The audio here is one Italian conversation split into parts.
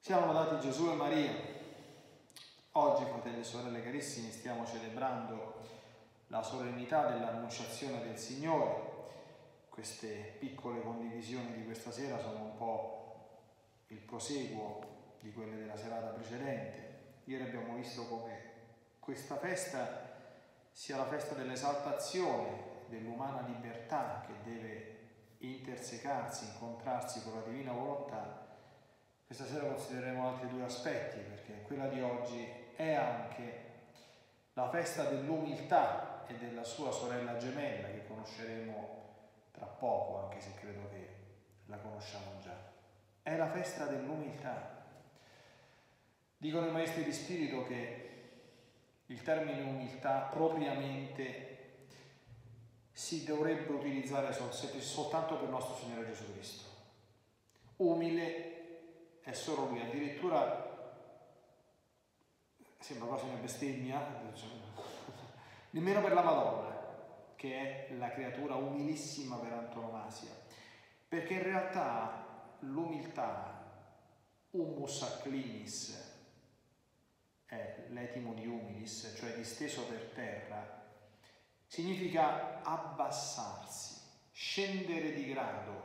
Siamo lodati Gesù e Maria. Oggi, fratelli e sorelle carissimi, stiamo celebrando la solennità dell'Annunciazione del Signore. Queste piccole condivisioni di questa sera sono un po' il proseguo di quelle della serata precedente. Ieri abbiamo visto come questa festa sia la festa dell'esaltazione dell'umana libertà che deve intersecarsi, incontrarsi con la divina volontà. Questa sera considereremo altri due aspetti, perché quella di oggi è anche la festa dell'umiltà e della sua sorella gemella, che conosceremo tra poco, anche se credo che la conosciamo già. È la festa dell'umiltà. Dicono i maestri di spirito che il termine umiltà propriamente si dovrebbe utilizzare soltanto per il nostro Signore Gesù Cristo. Umile è solo Lui, addirittura sembra quasi una bestemmia, nemmeno per la Madonna, che è la creatura umilissima per antonomasia, perché in realtà l'umiltà, humus acclinis, è l'etimo di humilis, cioè disteso per terra, significa abbassarsi, scendere di grado,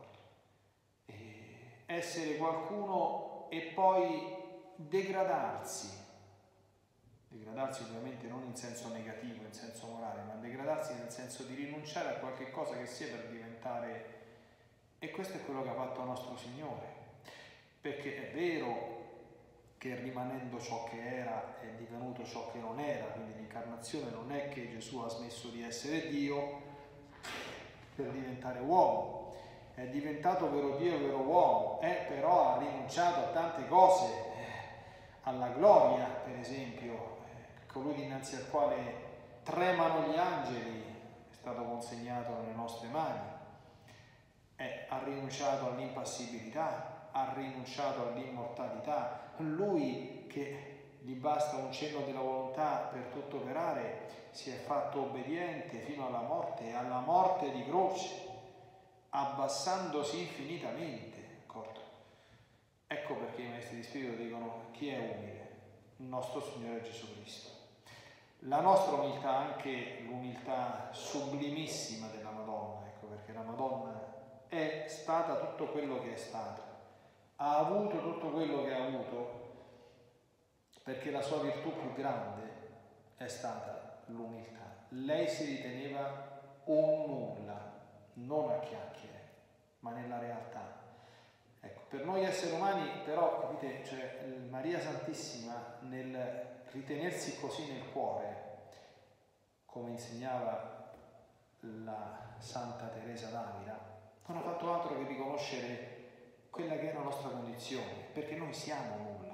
essere qualcuno e poi degradarsi ovviamente non in senso negativo, in senso morale, ma degradarsi nel senso di rinunciare a qualche cosa che sia per diventare, e questo è quello che ha fatto il nostro Signore, perché è vero che rimanendo ciò che era è divenuto ciò che non era, quindi l'incarnazione non è che Gesù ha smesso di essere Dio per diventare uomo, è diventato vero Dio e vero uomo, però ha rinunciato a tante cose, alla gloria per esempio, colui dinanzi al quale tremano gli angeli, è stato consegnato nelle nostre mani, ha rinunciato all'impassibilità, ha rinunciato all'immortalità, lui che gli basta un cenno della volontà per tutto operare, si è fatto obbediente fino alla morte e alla morte di croce, abbassandosi infinitamente, d'accordo? Ecco perché i maestri di spirito dicono: chi è umile? Il nostro Signore Gesù Cristo. La nostra umiltà, anche l'umiltà sublimissima della Madonna, ecco perché la Madonna è stata tutto quello che è stata, ha avuto tutto quello che ha avuto, perché la sua virtù più grande è stata l'umiltà. Lei si riteneva un nulla, non a chiacchiere, ma nella realtà. Ecco, per noi esseri umani, però, capite, cioè Maria Santissima, nel ritenersi così nel cuore, come insegnava la Santa Teresa d'Avila, non ha fatto altro che riconoscere quella che è la nostra condizione, perché noi siamo nulla.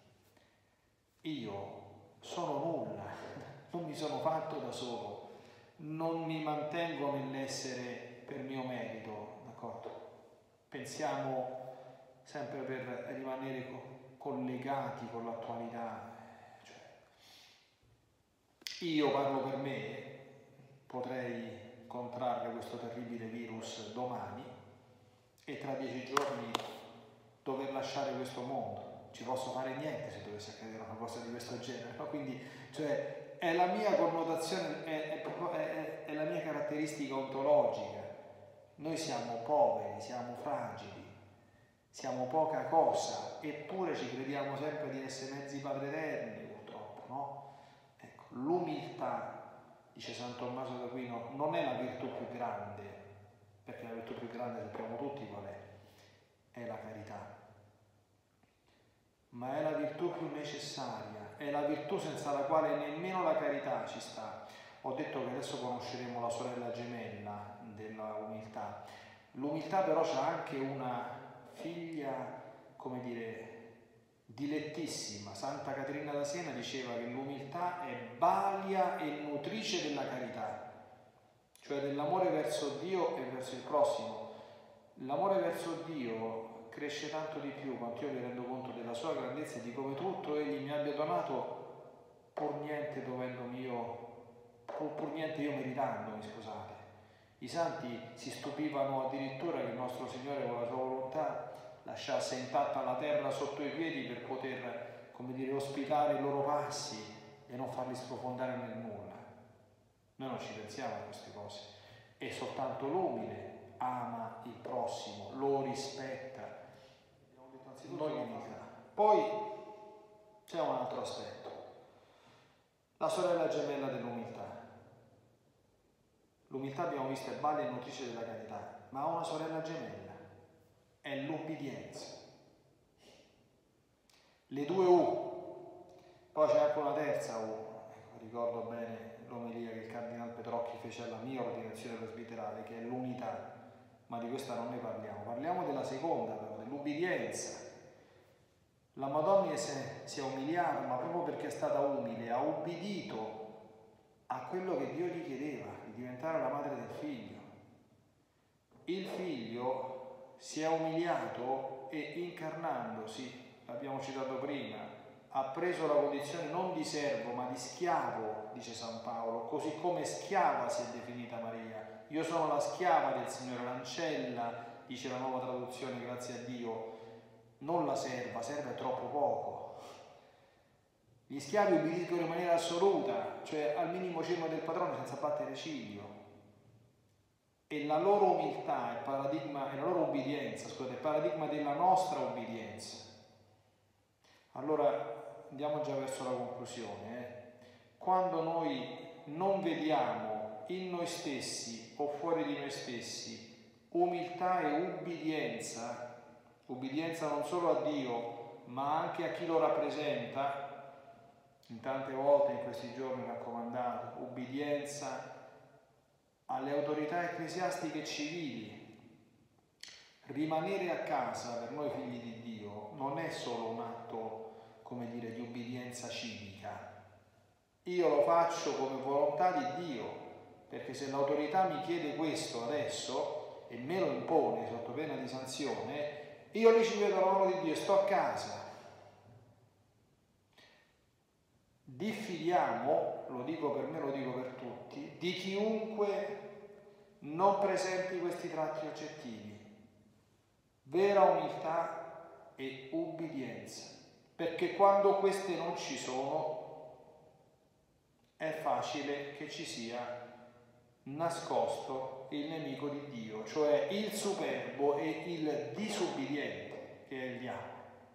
Io sono nulla, non mi sono fatto da solo, non mi mantengo nell'essere per mio merito, d'accordo? Pensiamo sempre per rimanere collegati con l'attualità, cioè, io parlo per me, potrei contrarre questo terribile virus domani e tra 10 giorni dover lasciare questo mondo. Ci posso fare niente se dovesse accadere una cosa di questo genere, no? Quindi, cioè, è la mia connotazione, è la mia caratteristica ontologica. Noi siamo poveri, siamo fragili, siamo poca cosa, eppure ci crediamo sempre di essere mezzi Padri Eterni, purtroppo, no? Ecco, l'umiltà, dice San Tommaso d'Aquino, non è la virtù più grande, perché la virtù più grande sappiamo tutti qual è la carità, ma è la virtù più necessaria, è la virtù senza la quale nemmeno la carità ci sta. Ho detto che adesso conosceremo la sorella gemella della umiltà. L'umiltà però c'ha anche una figlia, come dire, dilettissima. Santa Caterina da Siena diceva che l'umiltà è balia e nutrice della carità, cioè dell'amore verso Dio e verso il prossimo. L'amore verso Dio cresce tanto di più quanto io mi rendo conto della sua grandezza e di come tutto Egli mi abbia donato, pur niente dovendomi io, pur niente io meritandomi, scusate. I santi si stupivano addirittura che il nostro Signore con la sua volontà lasciasse intatta la terra sotto i piedi per poter, come dire, ospitare i loro passi e non farli sprofondare nel nulla. Noi non ci pensiamo a queste cose. E soltanto l'umile ama il prossimo, lo rispetta. Abbiamo detto anzitutto l'umiltà. Poi c'è un altro aspetto, la sorella gemella dell'umiltà. L'umiltà, abbiamo visto, è base e nutrice della carità, ma ha una sorella gemella, è l'ubbidienza. Le due U, poi c'è anche una terza U. Ricordo bene l'omelia che il Cardinal Petrocchi fece alla mia ordinazione presbiterale, che è l'unità, ma di questa non ne parliamo della seconda, però, dell'ubbidienza. La Madonna si è umiliata, ma proprio perché è stata umile, ha ubbidito a quello che Dio gli chiedeva, di diventare la madre del figlio. Il figlio si è umiliato e, incarnandosi, l'abbiamo citato prima, ha preso la condizione non di servo ma di schiavo, dice San Paolo, così come schiava si è definita Maria. Io sono la schiava del Signore, l'ancella, dice la Nuova Traduzione, grazie a Dio, non la serva è troppo poco. Gli schiavi ubbidiscono in maniera assoluta, cioè al minimo cenno del padrone senza battere ciglio. E la loro umiltà è paradigma, e la loro obbedienza, scusate, è paradigma della nostra obbedienza. Allora andiamo già verso la conclusione. Quando noi non vediamo in noi stessi o fuori di noi stessi umiltà e ubbidienza non solo a Dio ma anche a chi lo rappresenta, in tante volte in questi giorni raccomandato, ubbidienza alle autorità ecclesiastiche civili. Rimanere a casa per noi figli di Dio non è solo un atto, come dire, di ubbidienza civica. Io lo faccio come volontà di Dio, perché se l'autorità mi chiede questo adesso e me lo impone sotto pena di sanzione, io lì ci vedo la mano di Dio e sto a casa. Diffidiamo, lo dico per me, lo dico per tutti, di chiunque non presenti questi tratti oggettivi, vera umiltà e ubbidienza, perché quando queste non ci sono è facile che ci sia nascosto il nemico di Dio, cioè il superbo e il disubbidiente, che è il diavolo.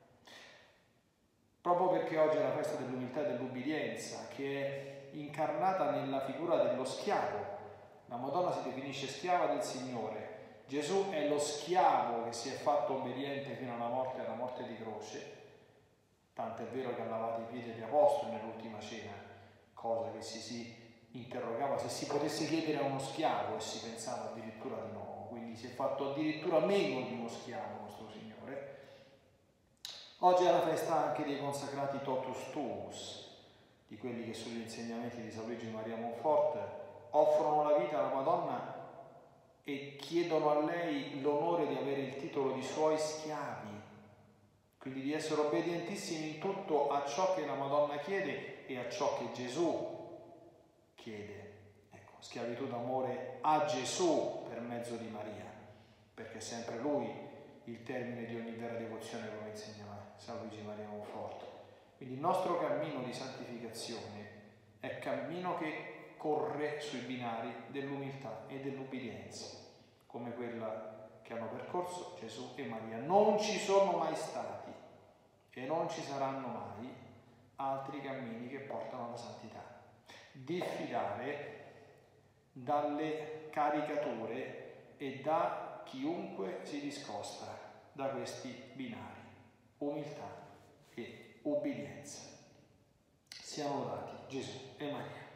Proprio perché oggi è la festa dell'umiltà e dell'ubbidienza, che è incarnata nella figura dello schiavo. La Madonna si definisce schiava del Signore. Gesù è lo schiavo che si è fatto obbediente fino alla morte di croce. Tanto è vero che ha lavato i piedi agli apostoli nell'ultima cena, cosa che si interrogava se si potesse chiedere a uno schiavo e si pensava addirittura di no. Quindi si è fatto addirittura meno di uno schiavo nostro Signore. Oggi è la festa anche dei consacrati totus tuus, di quelli che sugli insegnamenti di San Luigi Maria Monfort offrono la vita alla Madonna e chiedono a lei l'onore di avere il titolo di suoi schiavi, quindi di essere obbedientissimi in tutto a ciò che la Madonna chiede e a ciò che Gesù chiede. Ecco, schiavitù d'amore a Gesù per mezzo di Maria, perché è sempre Lui il termine di ogni vera devozione, come insegna San Luigi Maria Monfort. Quindi il nostro cammino di santificazione è cammino che corre sui binari dell'umiltà e dell'ubbidienza, come quella che hanno percorso Gesù e Maria. Non ci sono mai stati e non ci saranno mai altri cammini che portano alla santità. Diffidare dalle caricature e da chiunque si discosta da questi binari, umiltà e ubbidienza. Siano lodati Gesù e Maria.